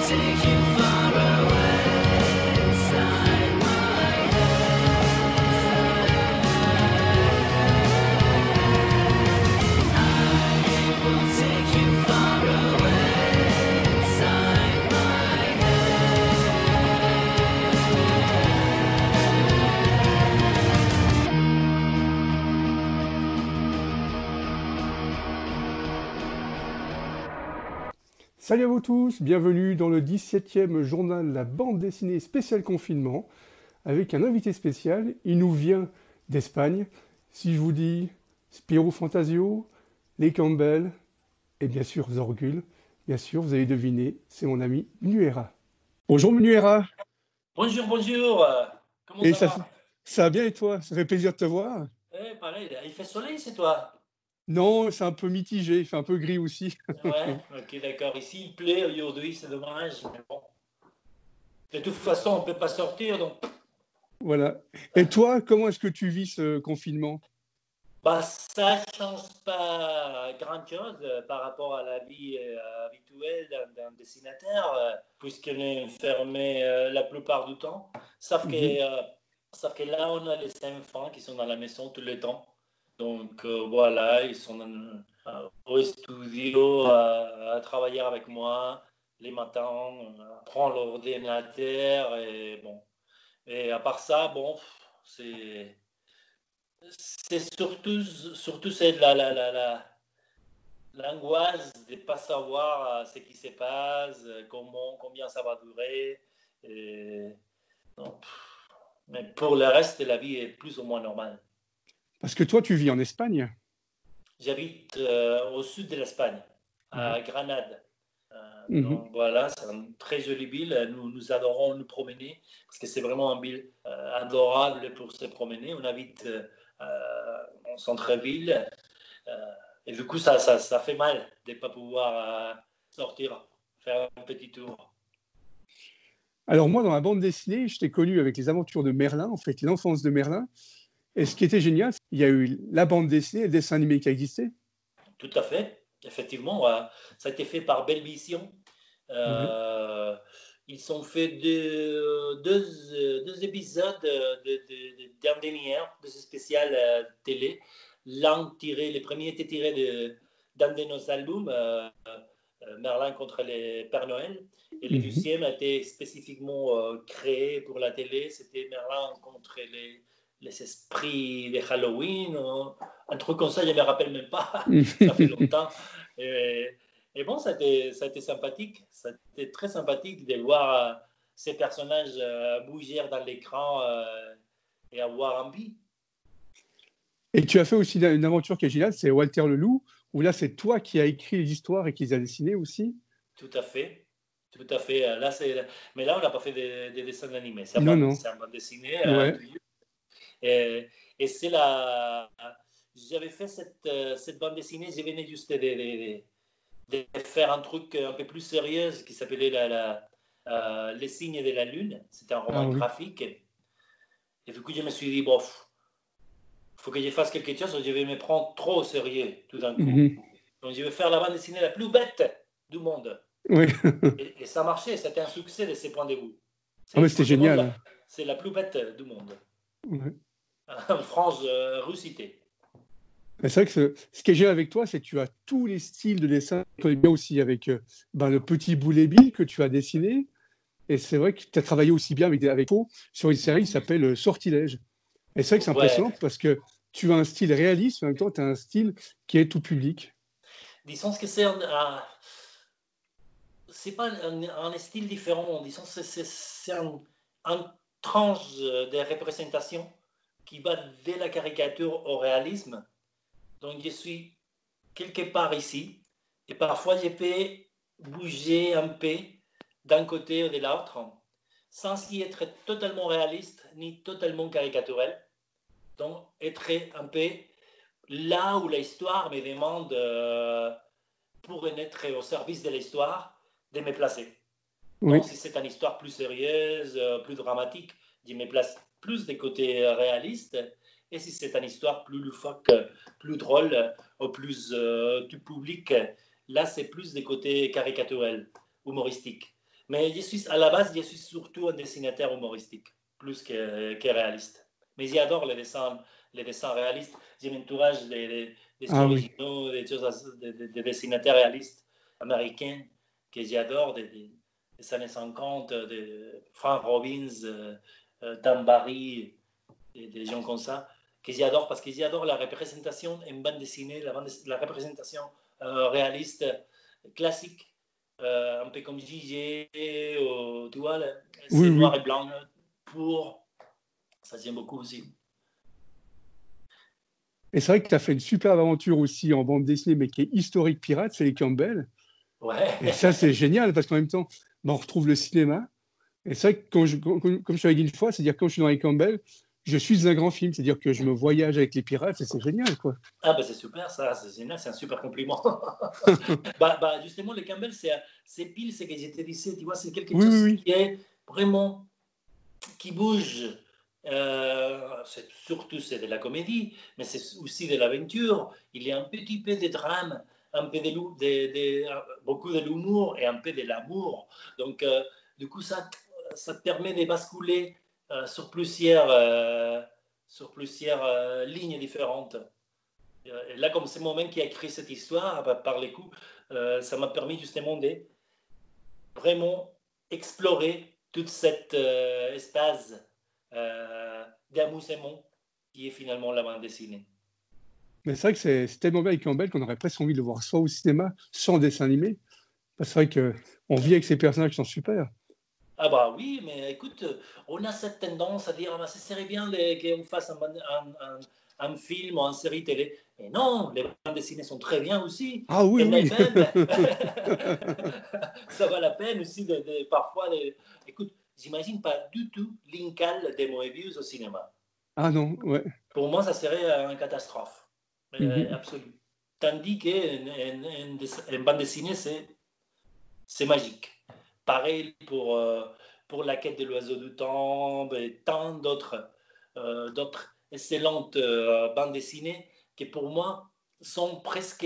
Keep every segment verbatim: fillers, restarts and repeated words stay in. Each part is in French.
Salut à vous tous, bienvenue dans le dix-septième journal de la bande dessinée spéciale confinement avec un invité spécial. Il nous vient d'Espagne. Si je vous dis Spirou Fantasio, les Campbell et bien sûr Zorgul, bien sûr vous avez deviné, c'est mon ami Nuera. Bonjour Nuera. Bonjour, bonjour. Comment et ça, ça va Ça va bien et toi? Ça fait plaisir de te voir. Eh, pareil, il fait soleil, c'est toi? Non, c'est un peu mitigé, il fait un peu gris aussi. Ouais, ok, d'accord. Ici, il pleut aujourd'hui, c'est dommage, mais bon. De toute façon, on ne peut pas sortir, donc... Voilà. Et toi, comment est-ce que tu vis ce confinement? Bah, ça ne change pas grand-chose euh, par rapport à la vie euh, habituelle d'un, d'un dessinateur, euh, puisqu'on est fermé euh, la plupart du temps. Sauf que, Mhm. euh, sauf que là, on a les enfants qui sont dans la maison tout le temps. Donc euh, voilà, ils sont euh, au studio euh, à travailler avec moi les matins, euh, à prendre l'ordinateur et bon. Et à part ça, bon, c'est c'est surtout surtout c'est la la la la l'angoisse de ne pas savoir euh, ce qui se passe, euh, comment combien ça va durer. Et, non, mais pour le reste, la vie est plus ou moins normale. Parce que toi, tu vis en Espagne. J'habite euh, au sud de l'Espagne, Ouais. à Grenade. Euh, Mhm. donc voilà, c'est une très jolie ville. Nous, nous adorons nous promener parce que c'est vraiment une ville euh, adorable pour se promener. On habite euh, en centre-ville euh, et du coup, ça, ça, ça fait mal de ne pas pouvoir euh, sortir, faire un petit tour. Alors moi, dans la bande dessinée, je t'ai connu avec les aventures de Merlin, en fait, l'enfance de Merlin. Et ce qui était génial, il y a eu la bande dessinée et le dessin animé qui a existé. Tout à fait, effectivement, euh, ça a été fait par Belle Vision. Ouais. Euh, ils ont fait deux, deux, deux épisodes de, de, de, d'un demi-heure de ce spécial euh, télé. L'un tiré, le premier était tiré de, d'un de nos albums, euh, euh, Merlin contre les Pères Noël. Et le Mhm. deuxième a été spécifiquement euh, créé pour la télé. C'était Merlin contre les, les esprits de Halloween. Hein. Un truc comme ça, je ne me rappelle même pas. Ça fait longtemps. Et, et bon, ça a, été, ça a été sympathique. Ça a été très sympathique de voir euh, ces personnages euh, bouger dans l'écran euh, et avoir envie. Et tu as fait aussi une aventure qui est géniale, c'est Walter le Loup, où là, c'est toi qui as écrit les histoires et qui les as dessinées aussi. Tout à fait. Tout à fait. Là, c'est... Mais là, on n'a pas fait des, des dessins animés. C'est un Non, bande, non. c'est un bande dessinée. Euh, Ouais. et, et c'est la... J'avais fait cette, cette bande dessinée, je venais juste de, de, de, de faire un truc un peu plus sérieux qui s'appelait la, la, euh, Les signes de la lune. C'était un roman Ah oui. graphique. Et du coup, je me suis dit, bon, il faut que je fasse quelque chose, je vais me prendre trop au sérieux tout d'un coup. Mhm. Donc, je vais faire la bande dessinée la plus bête du monde. Oui. Et, et ça marchait, c'était un succès de ces points de vue. Ah, C'est, mais pour c'était le monde, génial. c'est la plus bête du monde. Ouais. En France, euh, Rusité. Mais c'est vrai que ce, ce qui est génial avec toi, c'est que tu as tous les styles de dessin. Tu connais bien aussi avec euh, ben, le petit Boulet Bill que tu as dessiné. Et c'est vrai que tu as travaillé aussi bien avec, avec Poe sur une série qui s'appelle euh, Sortilège. Et c'est vrai que c'est Ouais. impressionnant parce que tu as un style réaliste, mais en même temps, tu as un style qui est tout public. Disons que c'est un, un c'est pas un, un, style différent. Disons que c'est, c'est, c'est un, un tranche de représentation qui va de la caricature au réalisme. Donc, je suis quelque part ici et parfois, je peux bouger un peu d'un côté ou de l'autre sans y être totalement réaliste ni totalement caricaturel. Donc, être un peu là où l'histoire me demande, euh, pour être au service de l'histoire, de me placer. Oui. Donc, si c'est une histoire plus sérieuse, plus dramatique, je me place plus des côtés réalistes. Et si c'est une histoire plus loufoque, plus drôle, ou plus euh, du public, là, c'est plus des côtés caricaturels, humoristiques. Mais je suis, à la base, je suis surtout un dessinateur humoristique, plus que, que réaliste. Mais j'adore les dessins, les dessins réalistes. Je m'entourage des, des, des Ah oui. originaux, des, choses, des, des, des dessinateurs réalistes américains que j'adore, des, des, des années cinquante, de Frank Robbins, euh, euh, Dan Barry, des, des gens comme ça, que j'adore parce que j'adore la représentation en bande dessinée, la, bande, la représentation euh, réaliste, classique. Euh, un peu comme J G, ou, tu vois, Oui, c'est noir oui. et blanc pour. Ça j'aime beaucoup aussi. Et c'est vrai que tu as fait une superbe aventure aussi en bande dessinée, mais qui est historique pirate, c'est les Campbell. Ouais. Et ça, c'est génial parce qu'en même temps, ben, on retrouve le cinéma. Et c'est vrai que, quand je, comme, comme je t'avais dit une fois, c'est-à-dire que quand je suis dans les Campbell, je suis un grand film. C'est-à-dire que je me voyage avec les pirates et c'est génial, quoi. Ah, ben c'est super, ça, c'est génial, c'est un super compliment. bah, bah, justement, les Campbell, c'est pile ce que je te disais, tu vois, c'est quelque Oui, oui, chose oui. qui est vraiment, qui bouge. Euh, surtout, c'est de la comédie, mais c'est aussi de l'aventure. Il y a un petit peu de drame, un peu de, de, de beaucoup de l'humour et un peu de l'amour. Donc, euh, du coup, ça, ça te permet de basculer euh, sur plusieurs, euh, sur plusieurs euh, lignes différentes. Et là, comme c'est moi-même qui a écrit cette histoire, par les coups, euh, ça m'a permis justement de vraiment explorer toute cette euh, espace euh, d'amusement qui est finalement la bande dessinée. Mais c'est vrai que c'est tellement bien avec Campbell qu'on aurait presque envie de le voir soit au cinéma, soit en dessin animé. Parce que c'est vrai qu'on vit avec ces personnages qui sont super. Ah bah oui, mais écoute, on a cette tendance à dire, ah bah, ça serait bien qu'on fasse un, un, un, un film ou une série télé. Mais non, les bandes dessinées sont très bien aussi. Ah oui, Et oui. même, ça vaut la peine aussi de, de parfois... De... Écoute, j'imagine pas du tout l'incal de Moebius au cinéma. Ah non, ouais. Pour moi, ça serait une catastrophe euh, Mhm. absolue. Tandis qu'une bande dessinée, c'est magique. Pareil pour, euh, pour La quête de l'oiseau du temps et tant d'autres euh, excellentes euh, bandes dessinées qui, pour moi, sont presque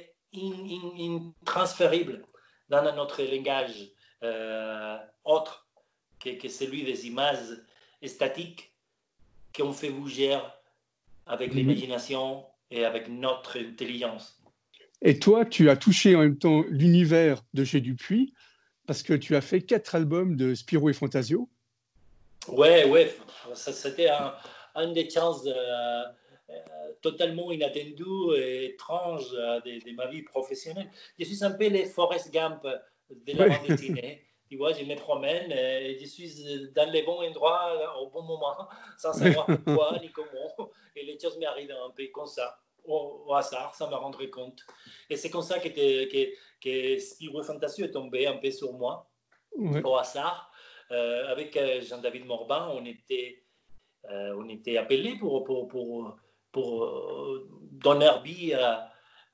intransféribles dans notre langage euh, autre que, que celui des images statiques qu'on fait bouger avec Mhm. l'imagination et avec notre intelligence. Et toi, tu as touché en même temps l'univers de Chez Dupuis parce que tu as fait quatre albums de Spirou et Fantasio. Ouais, ouais, c'était un, un des chances euh, euh, totalement inattendu et étrange euh, de, de, ma vie professionnelle. Je suis un peu les Forrest Gump de la Ouais. bande dessinée. Tu vois, je me promène et je suis dans les bons endroits au bon moment, sans Ouais. savoir pourquoi ni comment. Et les choses m'arrivent un peu comme ça, au, au hasard, sans me rendre compte. Et c'est comme ça que, que, que Spirou Fantasio est tombé un peu sur moi, Ouais. au hasard. Euh, avec euh, Jean-David Morban, on était, euh, on était appelés pour, pour, pour, pour euh, donner vie à,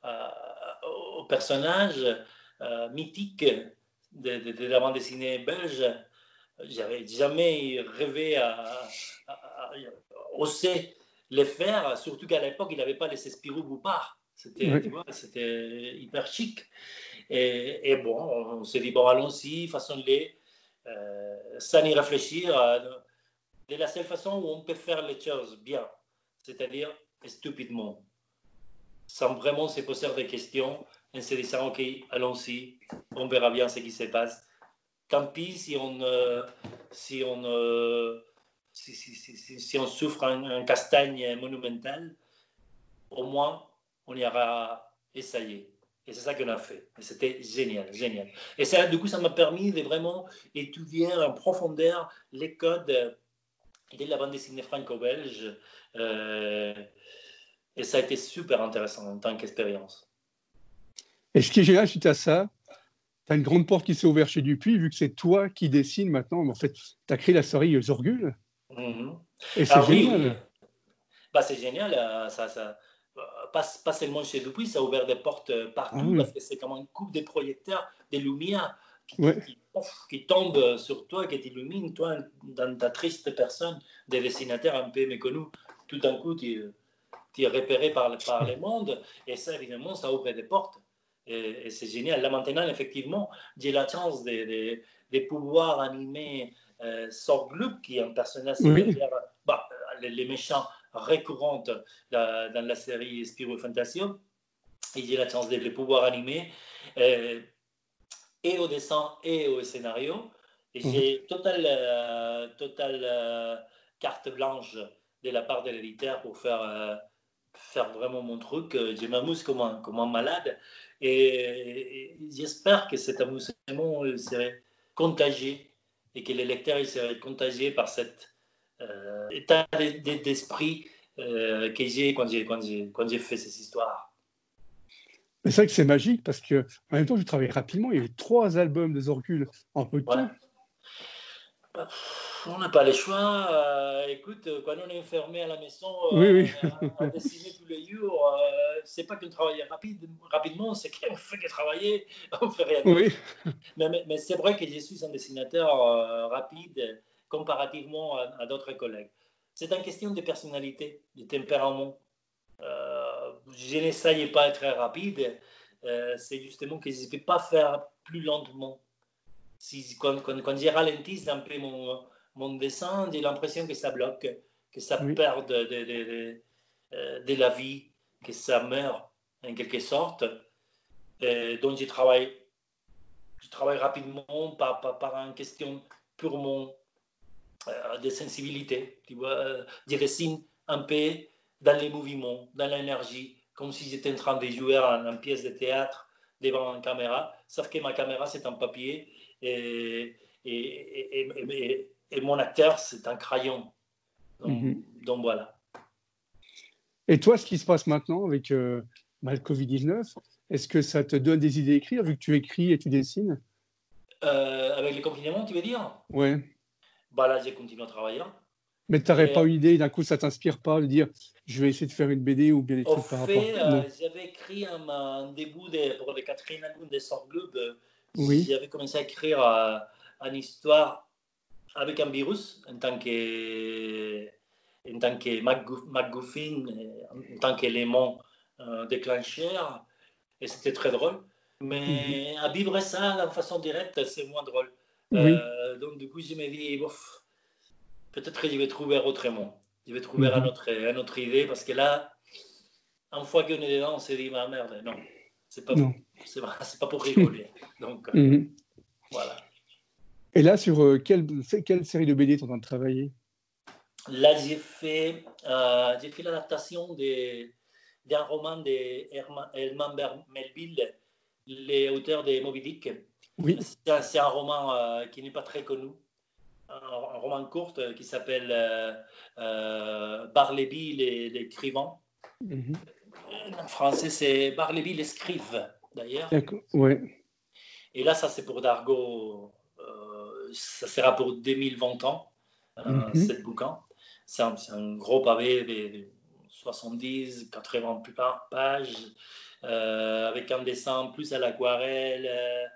à, au personnage euh, mythique de, de, de la bande dessinée belge. J'avais jamais rêvé à, à, à, à oser le faire, surtout qu'à l'époque, il n'avait pas les Spirou Boupard. C'était, tu Ouais. vois, c'était hyper chic. Et, et bon, on s'est dit, bon, allons-y, façon-les. Euh, sans y réfléchir, euh, de la seule façon où on peut faire les choses bien, c'est-à-dire stupidement, sans vraiment se poser des questions, en se disant, ok, allons-y, on verra bien ce qui se passe. Tant pis si on, euh, si on, euh, si, si, si, si, on souffre un, un castagne monumental, au moins on y aura essayé. Et c'est ça qu'on a fait. Et c'était génial, génial. Et ça, du coup, ça m'a permis de vraiment étudier en profondeur les codes de la bande dessinée franco-belge. Euh, et ça a été super intéressant en tant qu'expérience. Et ce qui est génial suite à ça, tu as une grande porte qui s'est ouverte chez Dupuis, vu que c'est toi qui dessines maintenant. Mais en fait, tu as créé la série Zorgul. Mm-hmm. Et c'est Ah oui, oui. génial. Bah, c'est génial. Ça, ça, pas, pas seulement chez Dupuis, ça a ouvert des portes Ah partout oui. parce que c'est comme une coupe de projecteurs, des lumières qui, qui, Ouais. qui, qui tombent sur toi, qui t'illuminent, toi, dans ta triste personne, des dessinateurs un peu méconnus. Tout d'un coup, tu, tu es repéré par, par le monde et ça, évidemment, ça ouvre des portes. et, et c'est génial. Là maintenant, effectivement, j'ai la chance de, de, de pouvoir animer euh, Sorglup, qui est un personnage Oui. bah, les, les méchants récurrents dans, dans la série Spirou Fantasio, et j'ai la chance de les pouvoir animer euh, et au dessin et au scénario. Et j'ai Oui. total, euh, total euh, carte blanche de la part de l'éditeur pour faire, euh, faire vraiment mon truc. Je m'amuse comme un, comme un malade. Et, et j'espère que cet amusement serait contagieux et que les lecteurs seraient contagiés par cet euh, état d'esprit euh, que j'ai quand j'ai, quand, j'ai, quand j'ai fait ces histoires. Mais c'est vrai que c'est magique parce que en même temps, tu travailles rapidement. Il y a eu trois albums de Zorgul en peu de Ouais. temps. On n'a pas le choix. Euh, écoute, quand on est enfermé à la maison Oui, euh, oui. à, à dessiner tous les jours, euh, c'est pas qu'on travaille rapide, rapidement, c'est qu'on fait que travailler, on fait rien d'autre. Oui. Mais, mais, mais c'est vrai que je suis un dessinateur euh, rapide comparativement à, à d'autres collègues. C'est une question de personnalité, de tempérament. Euh, je n'essaye pas d'être rapide, euh, c'est justement que je ne peux pas faire plus lentement. Si, quand, quand, quand j'ai ralenti un peu mon, mon dessin, j'ai l'impression que ça bloque, que ça Oui. perd de, de, de, de, de la vie, que ça meurt en quelque sorte. Et donc je travaille, je travaille rapidement par, par, par une question purement euh, de sensibilité. Tu vois, je dessine un peu dans les mouvements, dans l'énergie, comme si j'étais en train de jouer en une pièce de théâtre devant une caméra, sauf que ma caméra c'est un papier et, et, et, et, et mon acteur c'est un crayon. Donc, Mm-hmm. donc voilà. Et toi, ce qui se passe maintenant avec euh, bah, le covid dix-neuf, est-ce que ça te donne des idées à écrire vu que tu écris et tu dessines? Euh, avec les confinements, tu veux dire? Ouais. Bah là, j'ai continué à travailler. Mais tu n'aurais Et pas une idée, d'un coup, ça t'inspire pas de dire je vais essayer de faire une B D ou bien des au trucs par rapport. fait, Non. euh, j'avais écrit un, un début de, pour le quatrième album de Sorglup. Euh, Oui. j'avais commencé à écrire euh, une histoire avec un virus en tant que, en tant que MacGuffin, en tant qu'élément euh, déclencheur. Et c'était très drôle. Mm-hmm. Mais à vivre ça de façon directe, c'est moins drôle. Oui. Euh, donc, du coup, je me dis, bof, peut-être que je vais trouver autrement. Je vais trouver Mm-hmm. une autre, une autre idée parce que là, une fois qu'on est dedans, on s'est dit, ma merde, non, c'est pas, Non. c'est pas, c'est pas pour rigoler. Donc, euh, Mm-hmm. voilà. Et là, sur euh, quelle, quelle série de B D tu es en train de travailler? Là, j'ai fait, euh, j'ai fait l'adaptation de, d'un roman d'Herman Melville, les auteurs de Moby Dick. Oui. C'est un, c'est un roman euh, qui n'est pas très connu, un, un roman court euh, qui s'appelle euh, euh, Barleby l'écrivain. Mm-hmm. En français, c'est Barleby l'escrive, d'ailleurs. D'accord. Ouais. Et là, ça, c'est pour Dargaud, euh, ça sera pour deux mille vingt ans, euh, Mm-hmm. cette bouquin. C'est un, c'est un gros pavé de soixante-dix, quatre-vingts pages, euh, avec un dessin plus à l'aquarelle,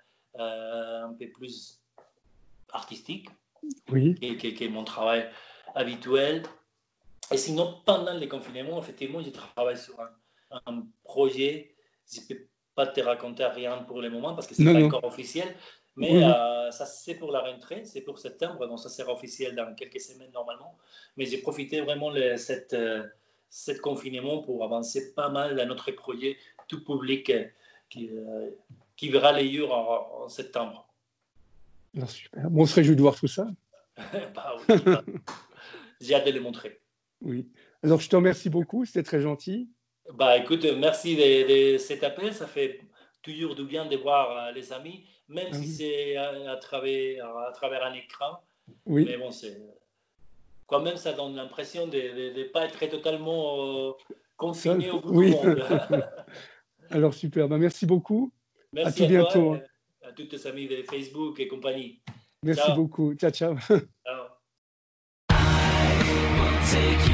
euh, un peu plus artistique, Oui. qui, qui, qui est mon travail habituel. Et sinon, pendant les confinements, effectivement, je travaille sur un, un projet. Je ne peux pas te raconter rien pour le moment parce que ce n'est Non, pas non. encore officiel. Oui, Mais oui. euh, ça, c'est pour la rentrée, c'est pour septembre, donc ça sera officiel dans quelques semaines normalement. Mais j'ai profité vraiment de cette, euh, cette confinement pour avancer pas mal dans notre projet tout public euh, qui, euh, qui verra les jours en, en septembre. Alors, super. Bon, on se réjouit de voir tout ça. Bah oui, bah, j'ai hâte de le montrer. Oui. Alors, je te remercie beaucoup. C'était très gentil. Bah écoute, merci de, de cet appel. Ça fait toujours du bien de voir euh, les amis, même Ah si oui. c'est à, à, travers, à travers un écran. Mais Oui. bon, c'est quand même, ça donne l'impression de ne pas être totalement euh, Seul. confiné au bout du Oui. monde. Alors, super. Ben, merci beaucoup. À Merci tout à toi, bientôt. Hein. à toutes tes amis de Facebook et compagnie. Merci Ciao. beaucoup. Ciao, ciao. Ciao.